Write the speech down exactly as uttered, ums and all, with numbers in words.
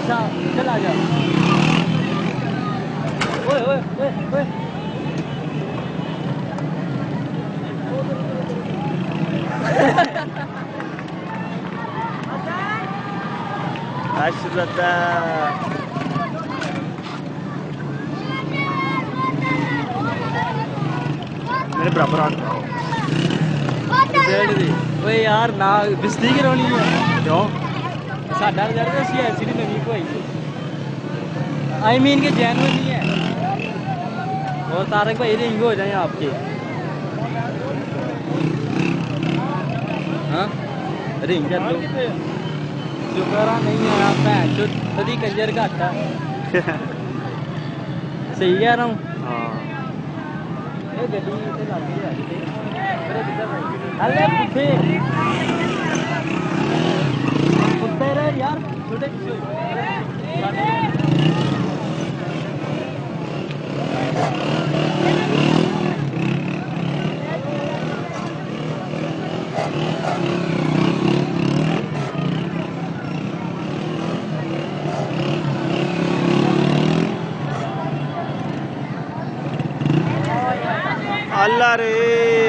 अच्छा चल आ जा। ओए ओए ओए ओए अशरदा मेरे बराबर आ ओए यार ना बिस्ती करानी है क्यों साडा रिजल्ट तो सी एस सी नवी को आई आई मीन के जेन्युइन नहीं है। और तारक भाई रिंग हो जाए आपके। हाँ रिंग कर लो। शुक्र नहीं आया भैन चो तभी कंजर घट है। सही कह रहा हूँ। हाँ ये गड्डी इत्थे लग गई है किते मेरे किधर भाई अरे पुठे कुत्ते रे यार छोटे पीछे अल्लाह रे